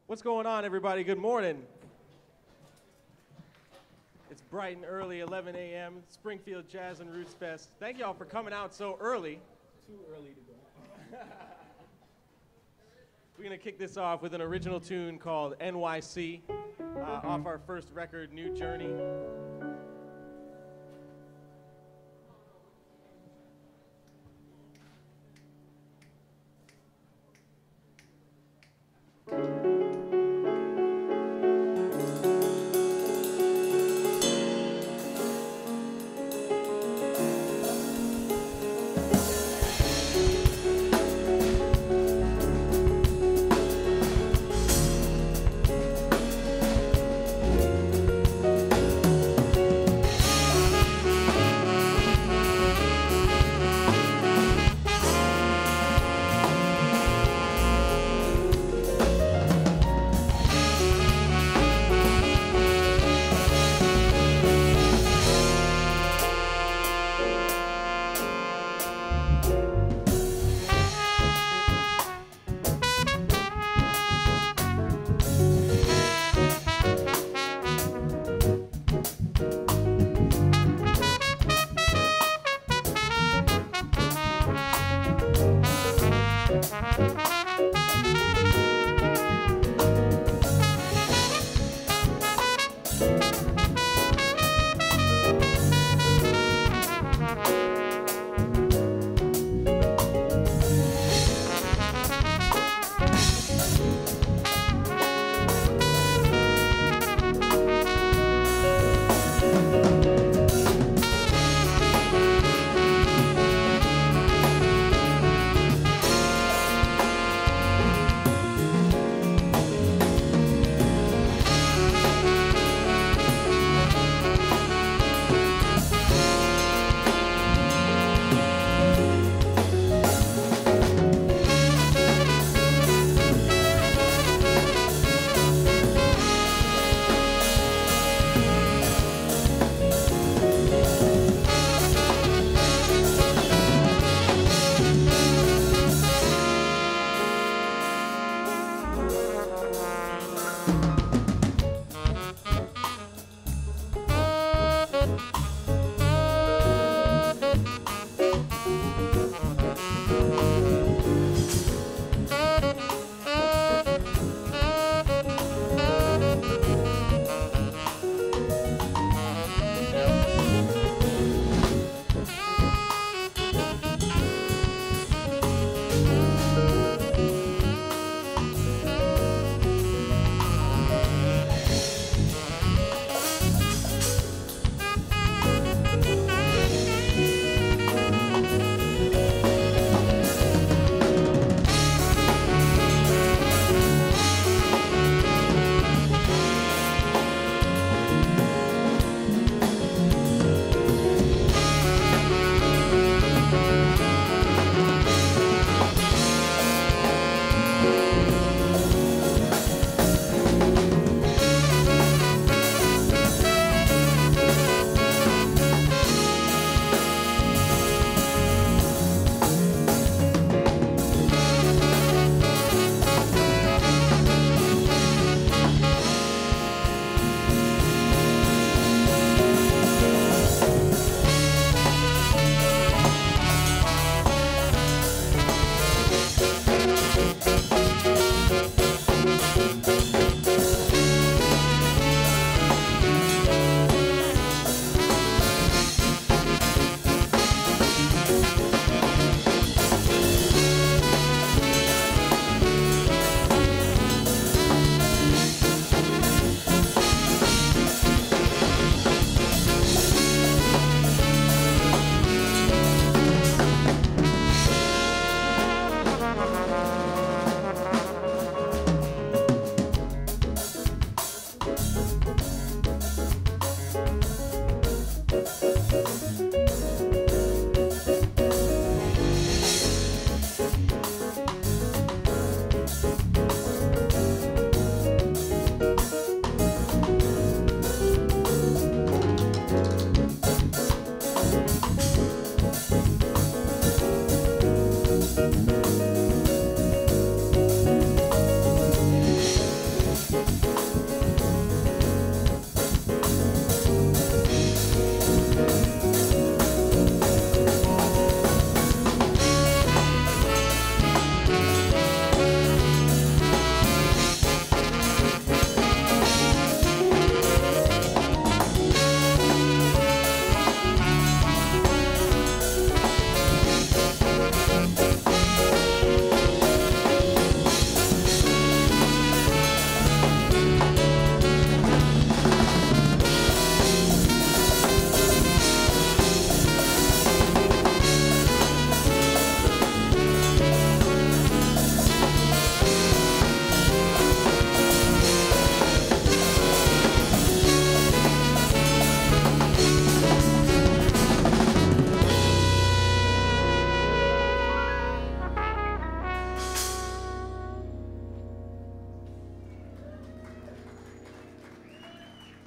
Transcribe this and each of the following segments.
What's going on, everybody? Good morning. It's bright and early, 11 a.m., Springfield Jazz and Roots Fest. Thank y'all for coming out so early. Too early to go. We're going to kick this off with an original tune called NYC, off our first record, New Journey.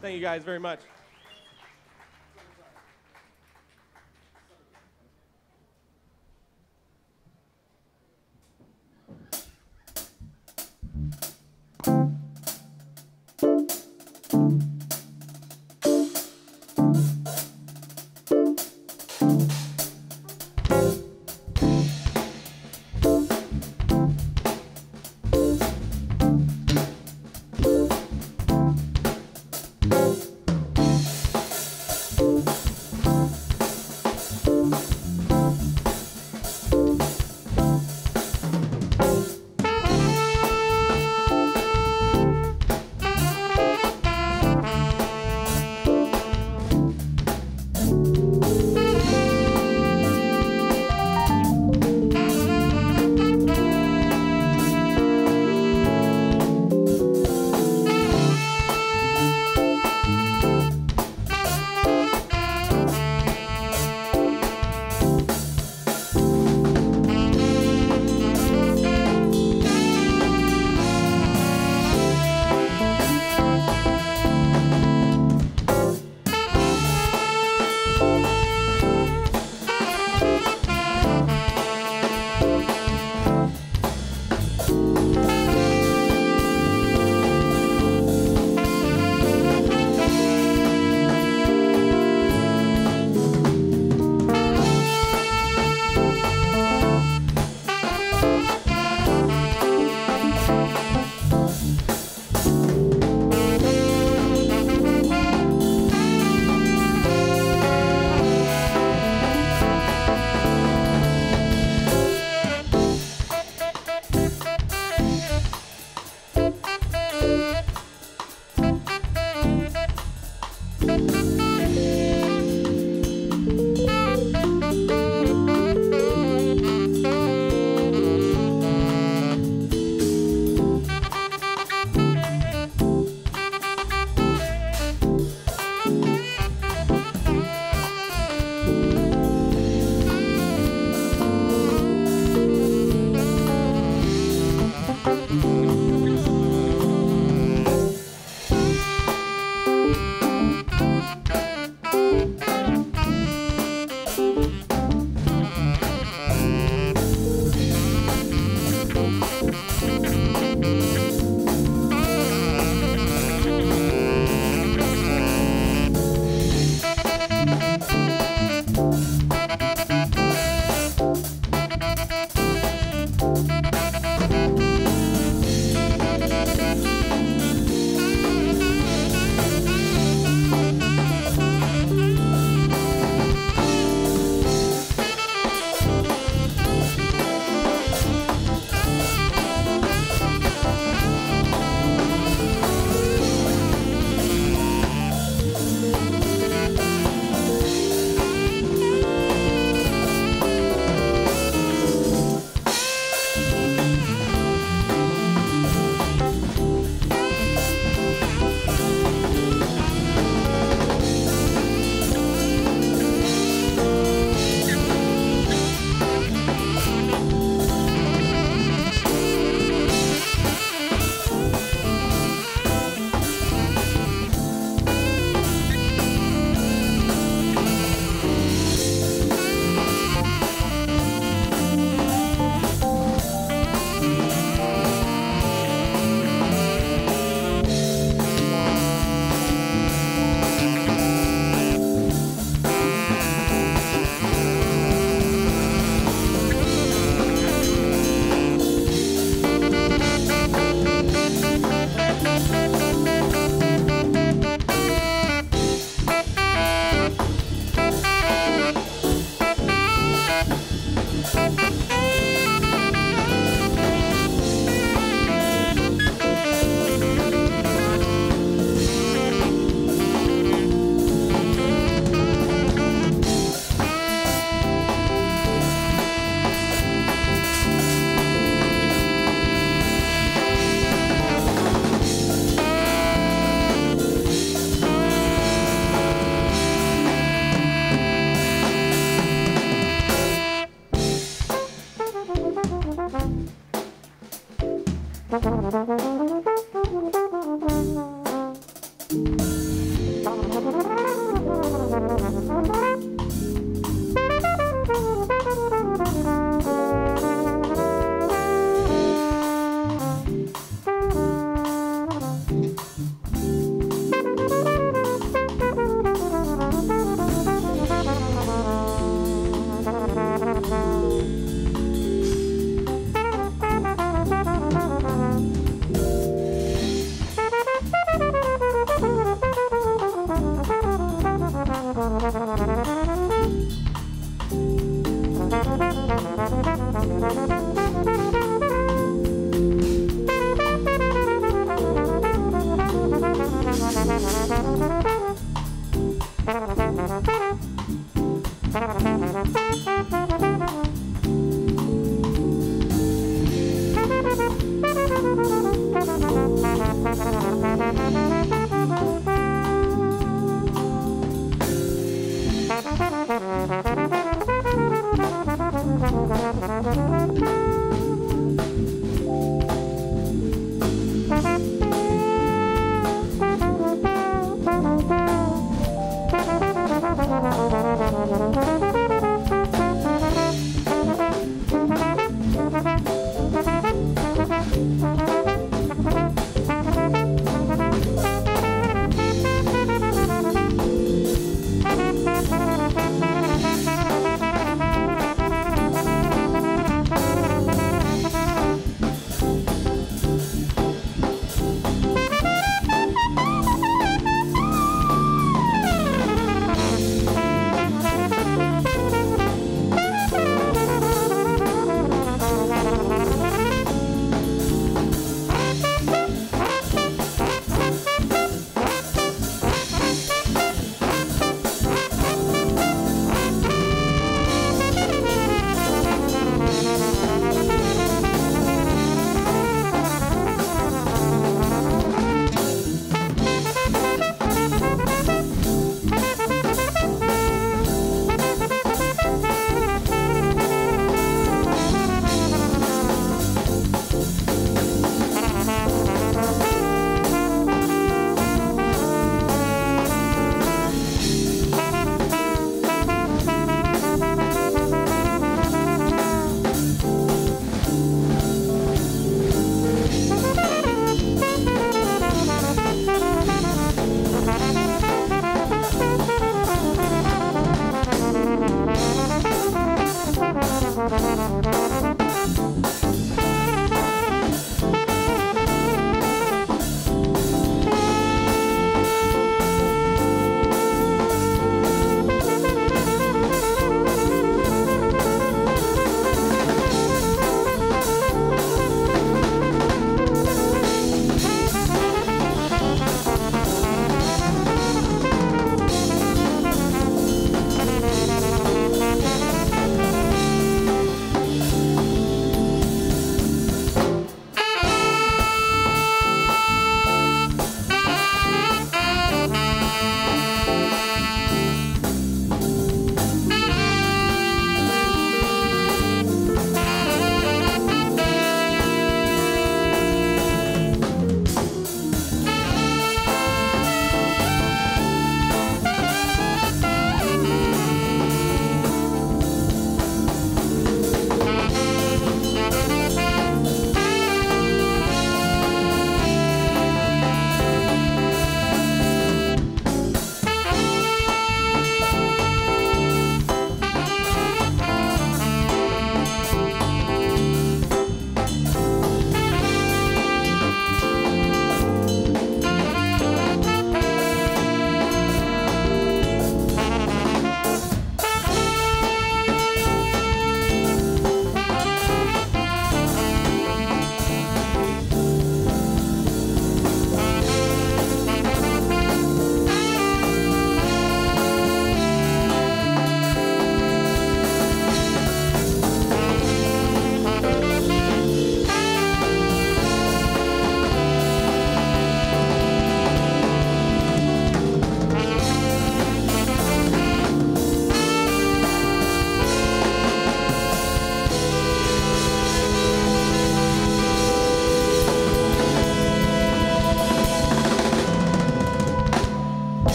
Thank you guys very much.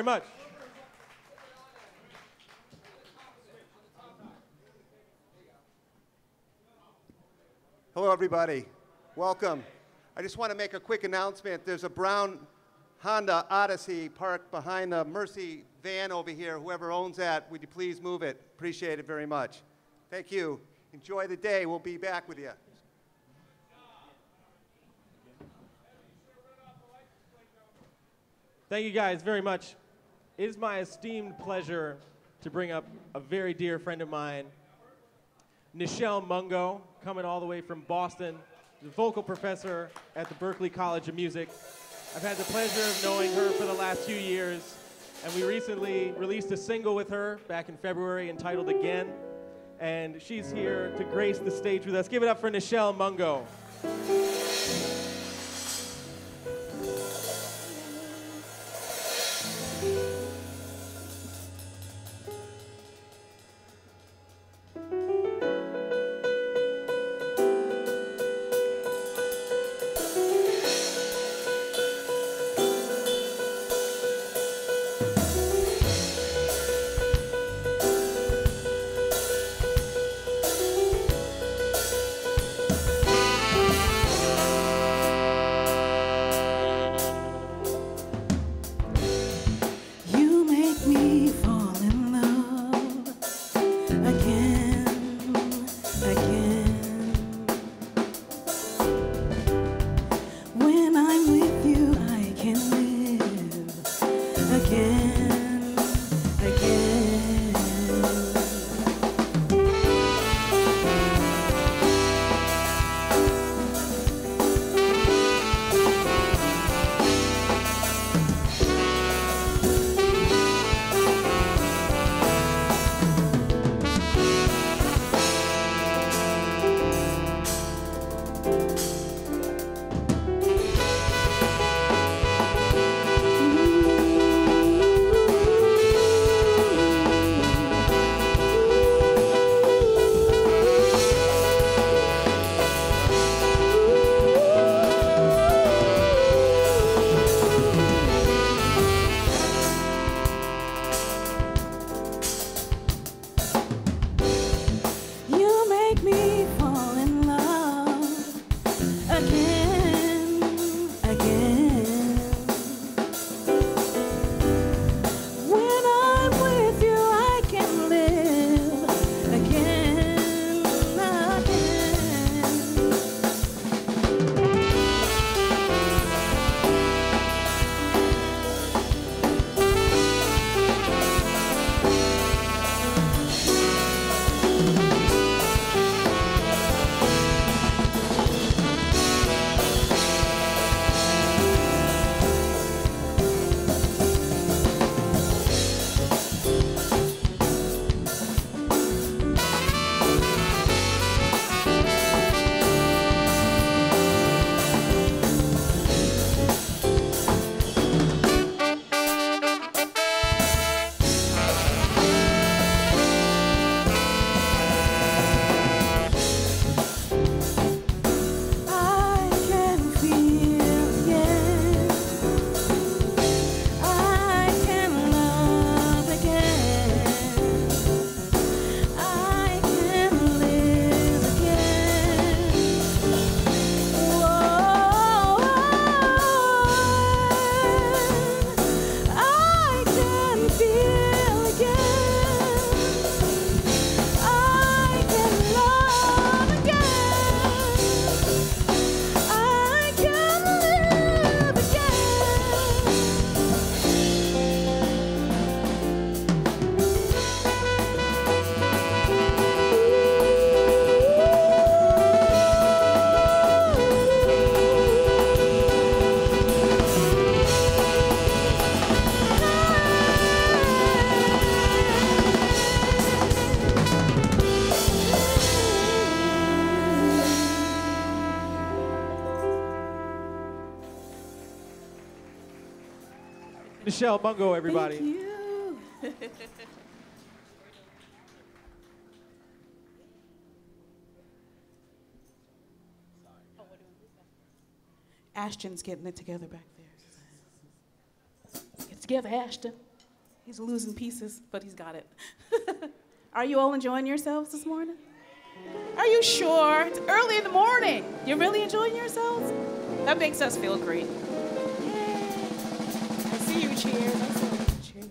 very much. Hello, everybody. Welcome. I just want to make a quick announcement. There's a brown Honda Odyssey parked behind the Mercy van over here. Whoever owns that, would you please move it? Appreciate it very much. Thank you. Enjoy the day. We'll be back with you. Thank you guys very much. It is my esteemed pleasure to bring up a very dear friend of mine, Nichelle Mungo, coming all the way from Boston, the vocal professor at the Berklee College of Music. I've had the pleasure of knowing her for the last few years, and we recently released a single with her back in February entitled Again, and she's here to grace the stage with us. Give it up for Nichelle Mungo. Nichelle Mungo, everybody. Thank you. Ashton's getting it together back there. Get together, Ashton. He's losing pieces, but he's got it. Are you all enjoying yourselves this morning? Are you sure? It's early in the morning. You're really enjoying yourselves? That makes us feel great. I see you, cheers. I saw you, cheers.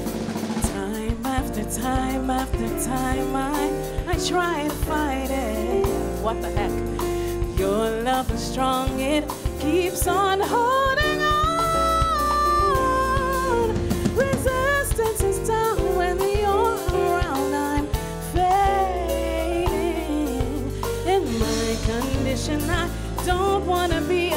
time I try to fight it. what the heck? Your love is strong, it keeps on holding on. Resistance is down when you're around. I'm fading. In my condition, I don't want to be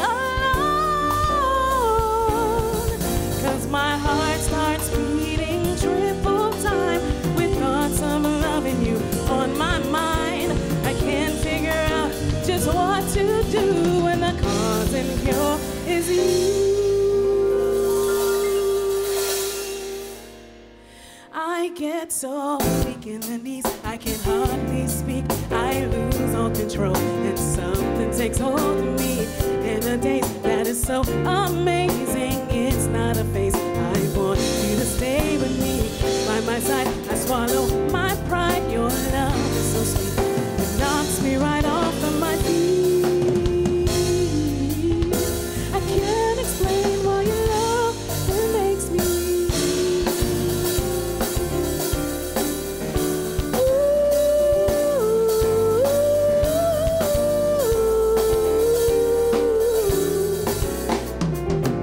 alone. 'Cause my heart starts beating triple time with thoughts of loving you on my mind. I can't figure out just what to do when the cause and cure is you. I get so weak in the knees, I can hardly speak. I lose all control and something takes hold of me. In a day that is so amazing, it's not a phase. I want you to stay with me. By my side, I swallow my pride. Your love is so sweet, it knocks me right off of my feet. I can't explain why your love it makes me weak.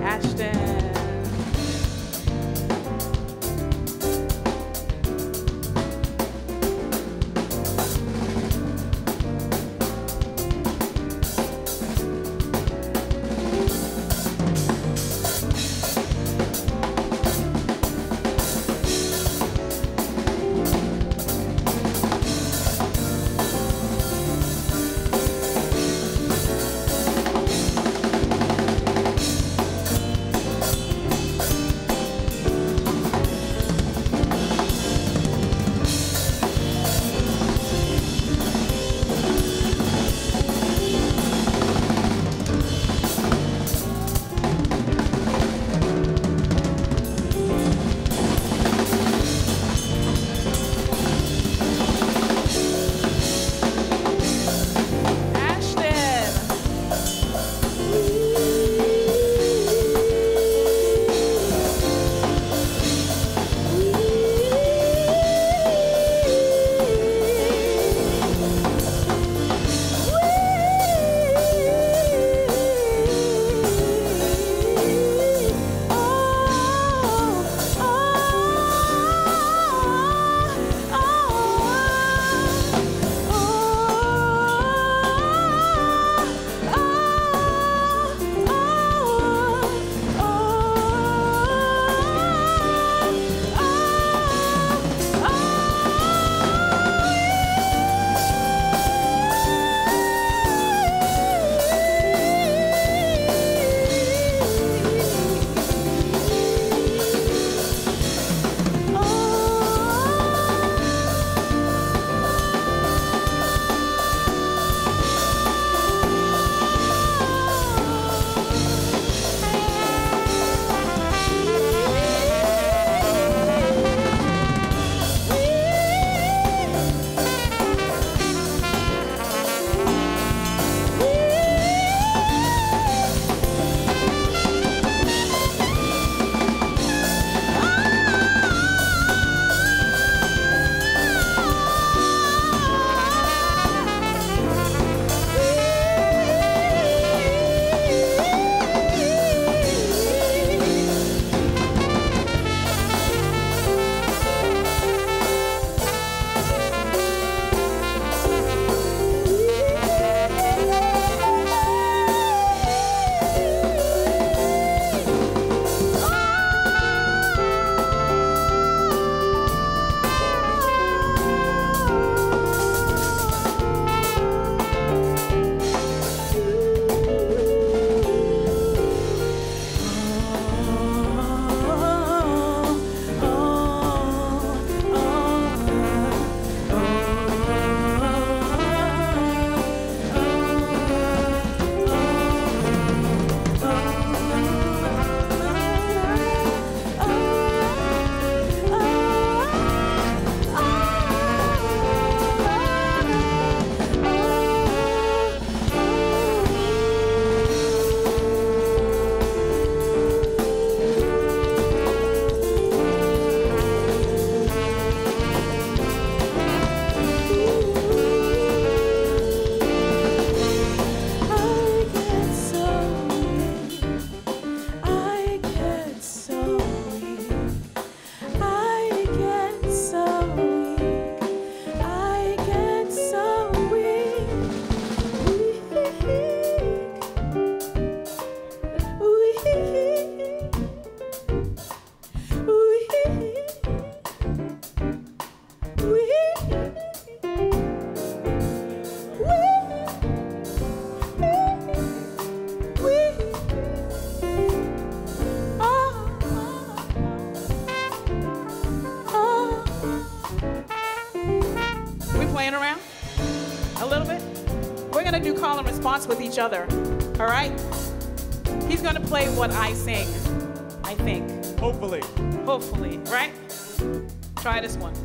playing around? A little bit? We're gonna do call and response with each other, all right? He's gonna play what I sing, I think. Hopefully. Hopefully, right? Try this one.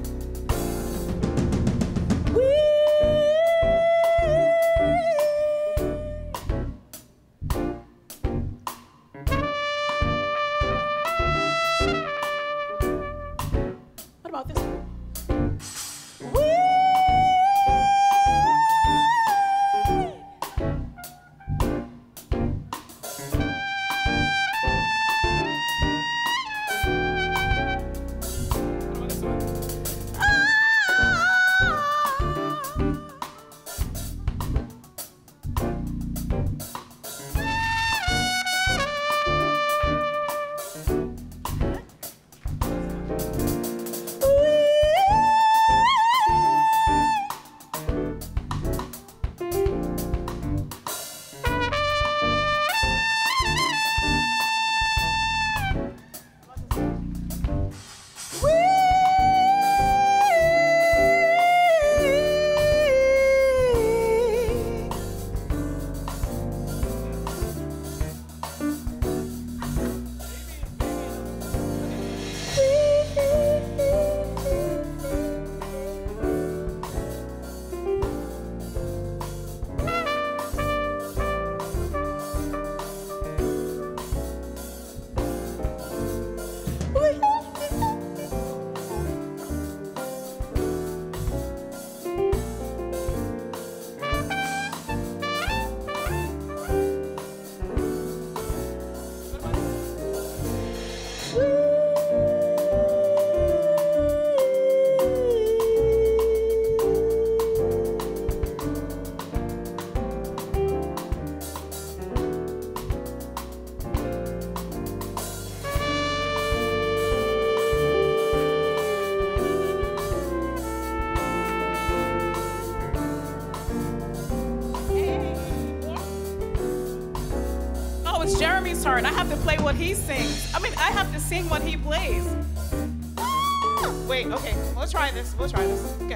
What about this one? It's Jeremy's turn. I have to play what he sings. I mean, I have to sing what he plays. Wait, okay, we'll try this. We'll try this. Okay.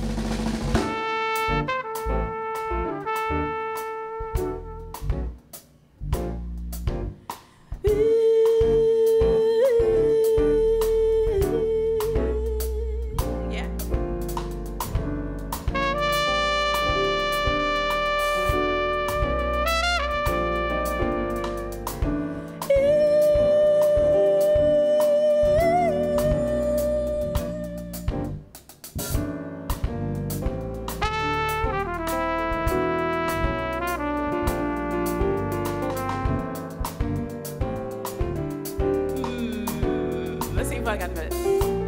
I got it.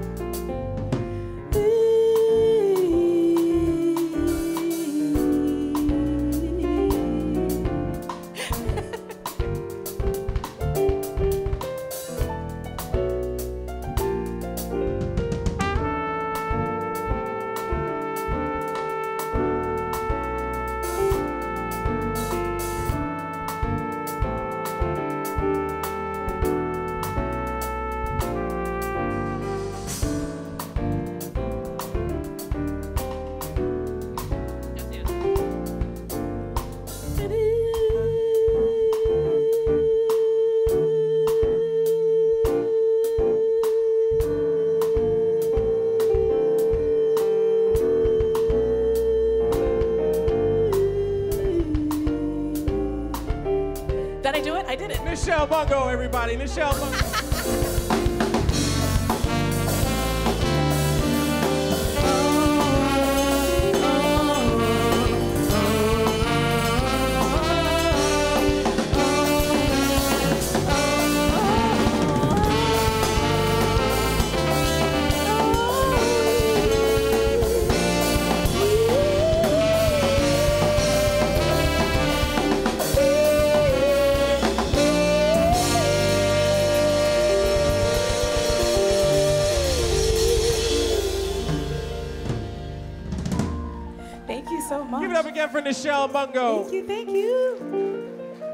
Did I do it? I did it. Nichelle Mungo, everybody. Nichelle Mungo. Thank you so much. Give it up again for Nichelle Mungo. Thank you, thank you.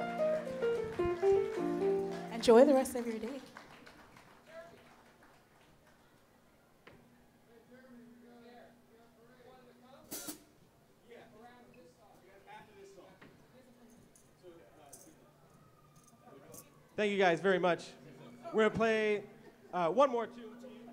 Enjoy the rest of your day. Thank you guys very much. We're gonna play one more tune.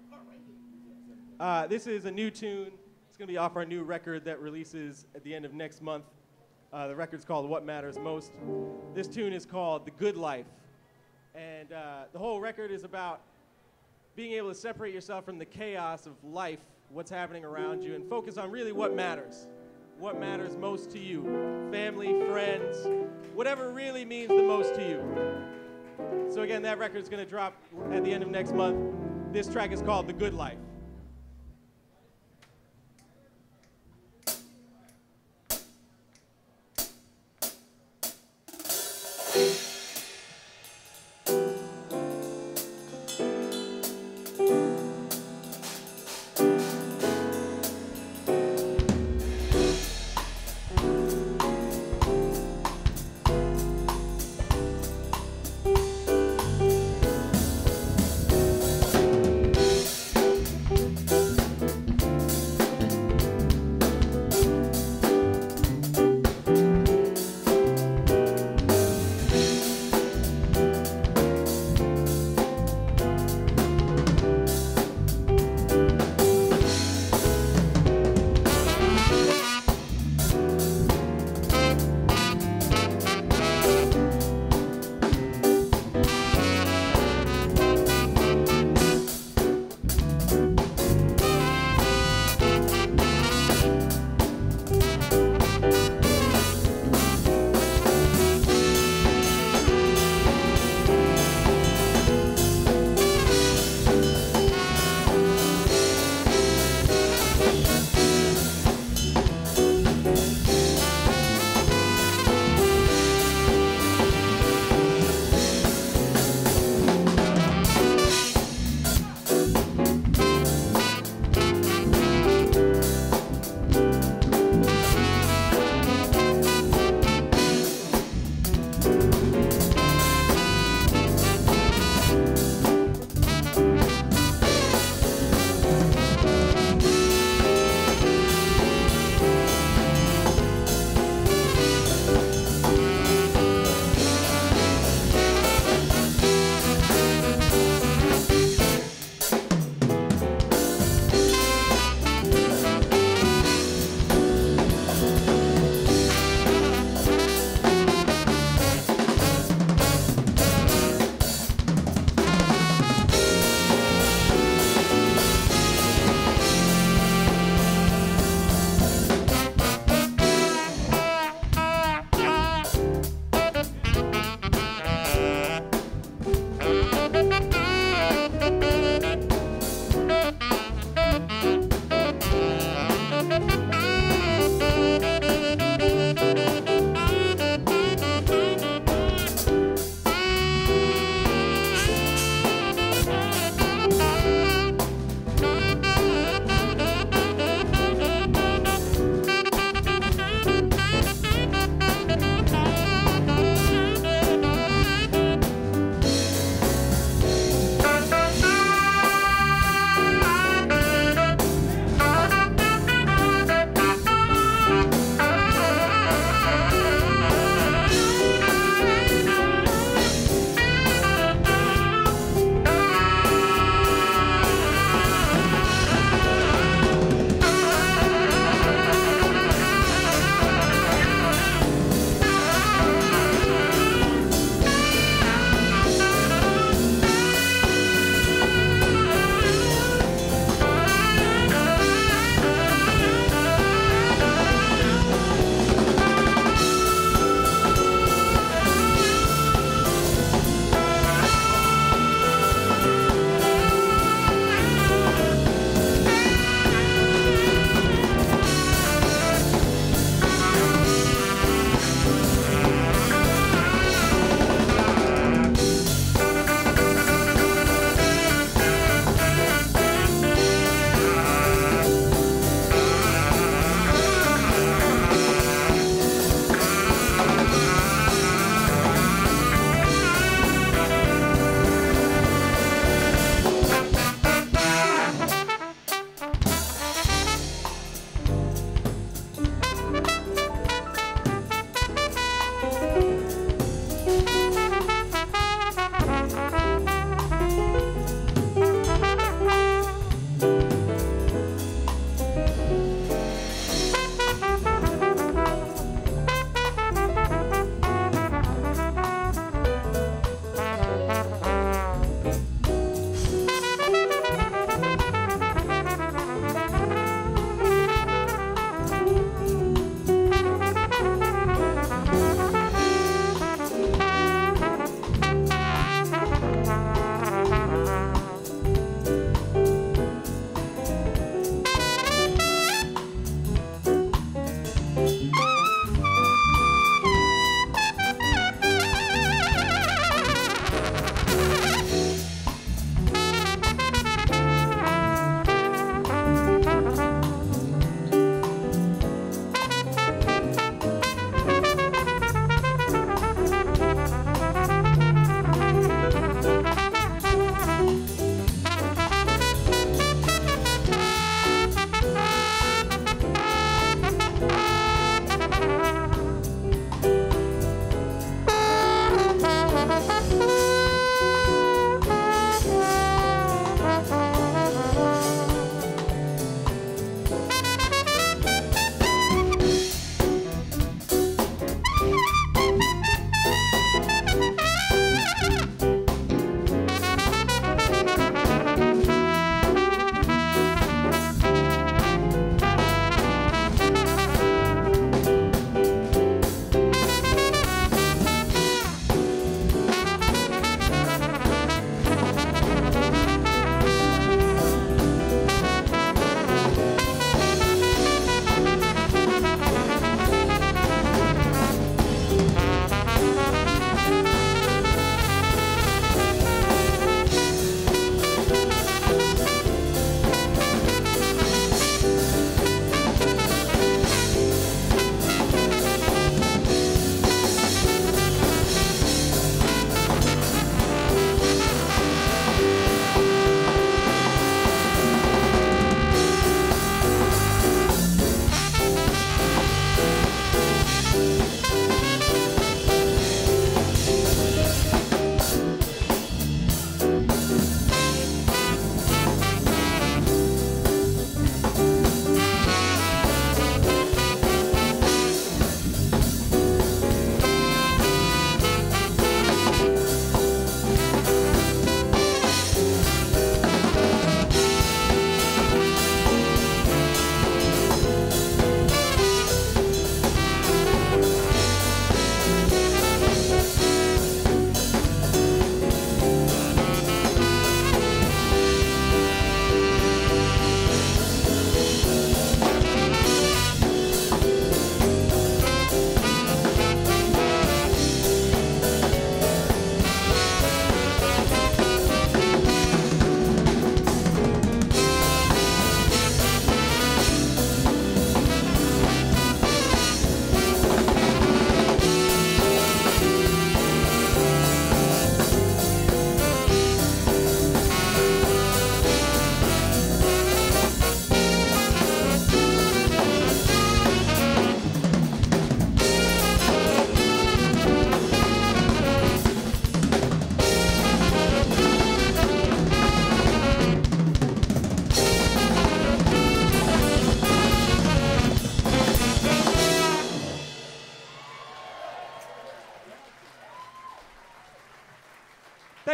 This is a new tune. It's gonna be off our new record that releases at the end of next month. The record's called What Matters Most. This tune is called The Good Life. And the whole record is about being able to separate yourself from the chaos of life, what's happening around you, and focus on really what matters. What matters most to you. Family, friends, whatever really means the most to you. So again, that record's gonna drop at the end of next month. This track is called The Good Life.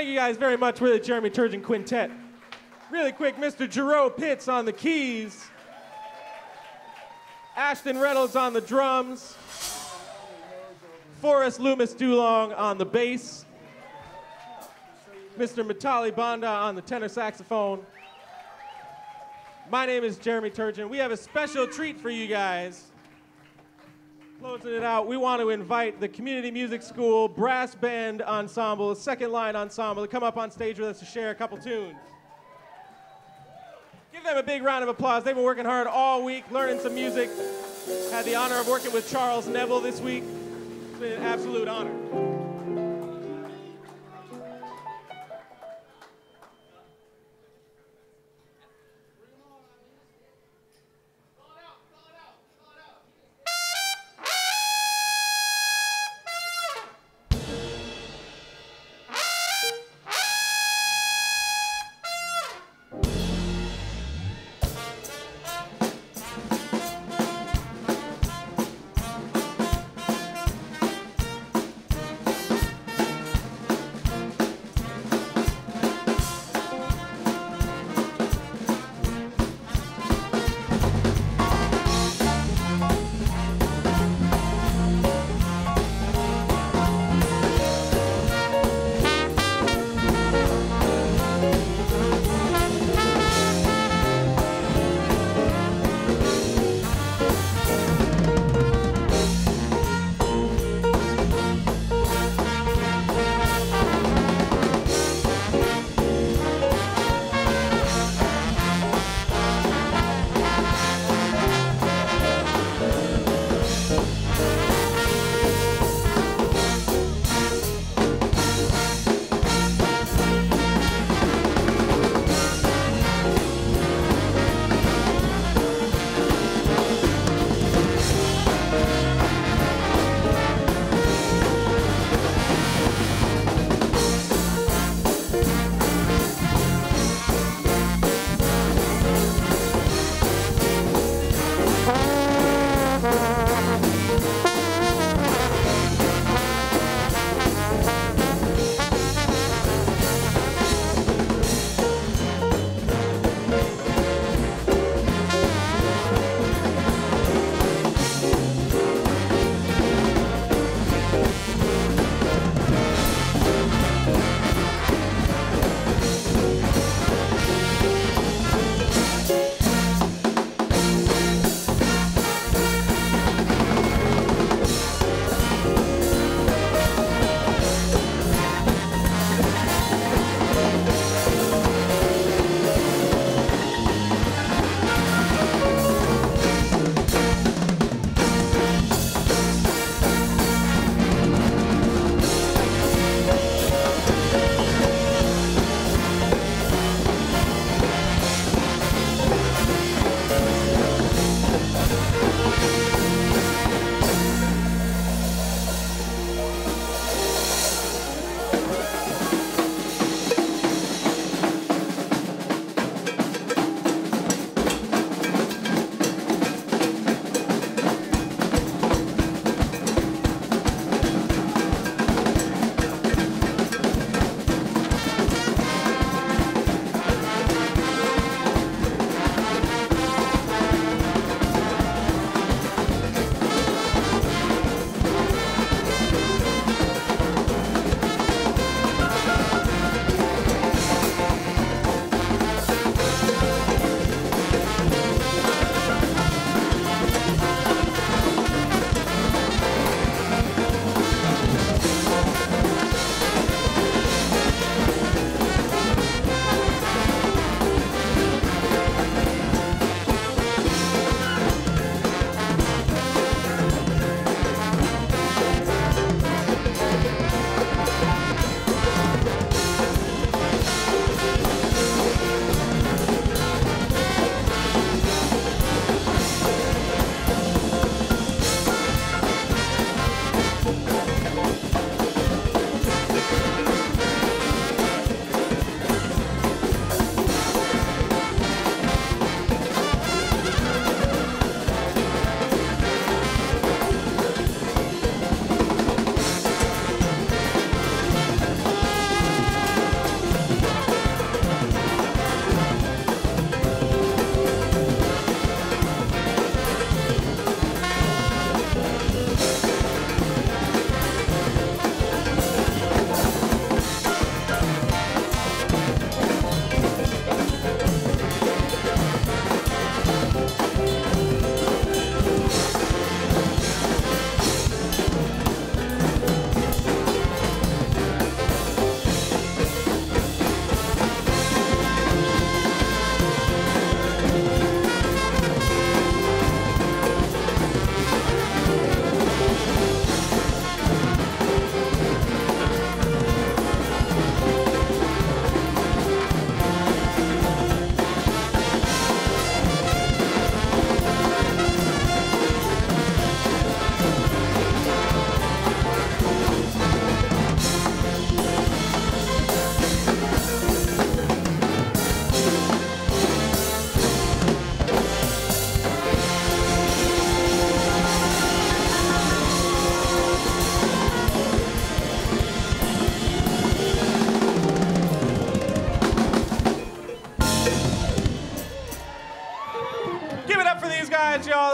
Thank you guys very much. We're the Jeremy Turgeon Quintet. Really quick, Mr. Jerome Pitts on the keys. Ashton Reynolds on the drums. Forrest Loomis Dulong on the bass. Mr. Mitali Banda on the tenor saxophone. My name is Jeremy Turgeon. We have a special treat for you guys. Closing it out, we want to invite the Community Music School Brass Band Ensemble, second line ensemble, to come up on stage with us to share a couple tunes. Give them a big round of applause. They've been working hard all week, learning some music. Had the honor of working with Charles Neville this week. It's been an absolute honor.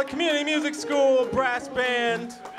Community Music School Brass Band.